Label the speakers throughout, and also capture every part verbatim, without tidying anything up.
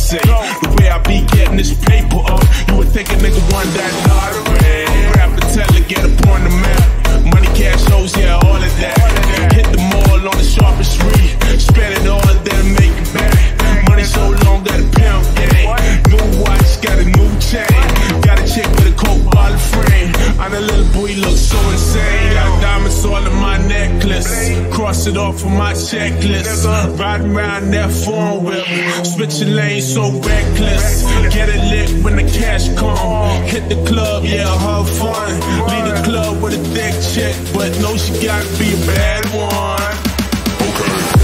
Speaker 1: say. The way I be getting this paper up, you would think a nigga won that lottery. Rap and tell it, get up on the map. Money, cash, hoes, yeah, all of that. Hit the mall on the sharpest read. Spend it all, then make it back. Money so long, got a pimp game. New watch, got a new chain. Got a chick with a coke bottle frame. On a little boy, look so insane. Got diamonds all in my necklace. Cross it off on my checklist. Riding around that foreign whip. Switching lanes so reckless. Get it lit when the cash come. Hit the club, yeah, have fun. Leave the club with a thick chick, but know she gotta be a bad one. Okay.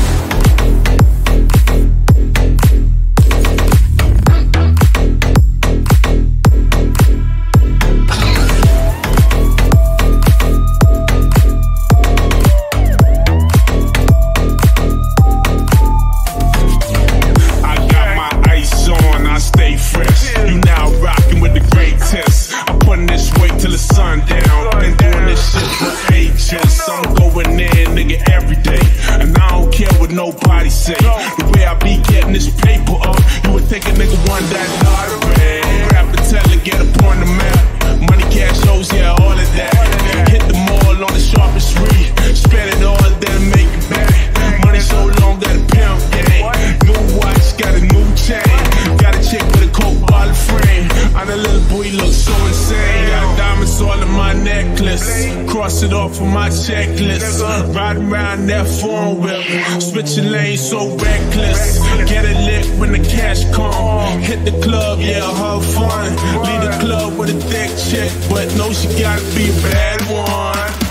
Speaker 1: Nobody say. The way I be getting this paper up, you would think a nigga won that lottery. Rap and tell it, get up on the map. Money, cash, hoes, yeah, all of that. Hit the mall on the sharpest read. Spend it all, then make it back. Money so long, got a pimp game. New watch, got a new chain. Got a chick with a coke bottle frame. On a little boy, look so insane. Got diamonds all in my necklace. Cross it off on my checklist. Riding around that foreign whip. Switching lanes so reckless. Get it lit when the cash come. Hit the club, yeah, have fun. Leave the club with a thick chick, but know she gotta be a bad one.